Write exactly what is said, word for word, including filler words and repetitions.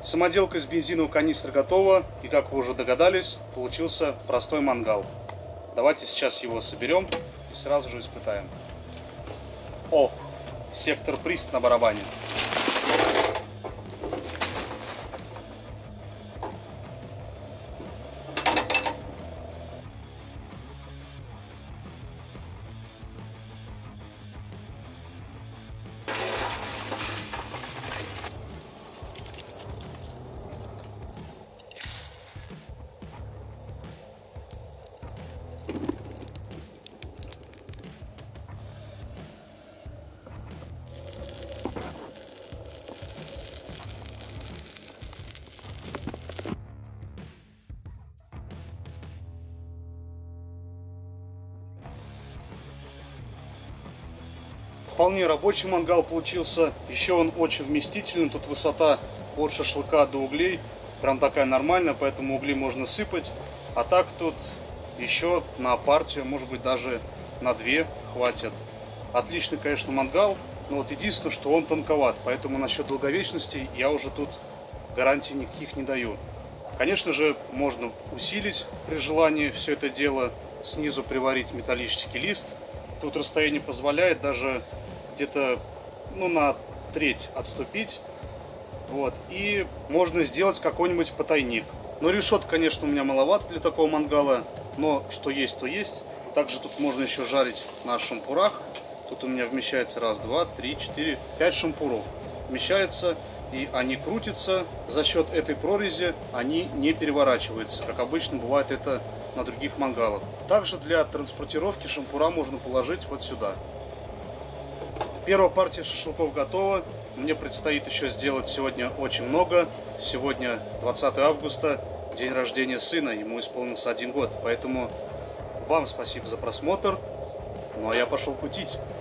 Самоделка из бензинового канистра готова. И как вы уже догадались, получился простой мангал. Давайте сейчас его соберем и сразу же испытаем. О, сектор приз на барабане. Вполне рабочий мангал получился. Еще он очень вместительный. Тут высота от шашлыка до углей прям такая нормальная, поэтому угли можно сыпать. А так тут еще на партию, может быть даже на две хватит. Отличный, конечно, мангал. Но вот единственное, что он тонковат. Поэтому насчет долговечности я уже тут гарантий никаких не даю. Конечно же, можно усилить при желании все это дело. Снизу приварить металлический лист. Тут расстояние позволяет даже где-то ну, на треть отступить. Вот. И можно сделать какой-нибудь потайник. Но решетка, конечно, у меня маловато для такого мангала. Но что есть, то есть. Также тут можно еще жарить на шампурах. Тут у меня вмещается раз, два, три, четыре, пять шампуров. Вмещается, и они крутятся. За счет этой прорези они не переворачиваются, как обычно бывает это на других мангалах. Также для транспортировки шампура можно положить вот сюда. Первая партия шашлыков готова. Мне предстоит еще сделать сегодня очень много. Сегодня двадцатое августа, день рождения сына. Ему исполнился один год. Поэтому вам спасибо за просмотр. Ну а я пошел кутить.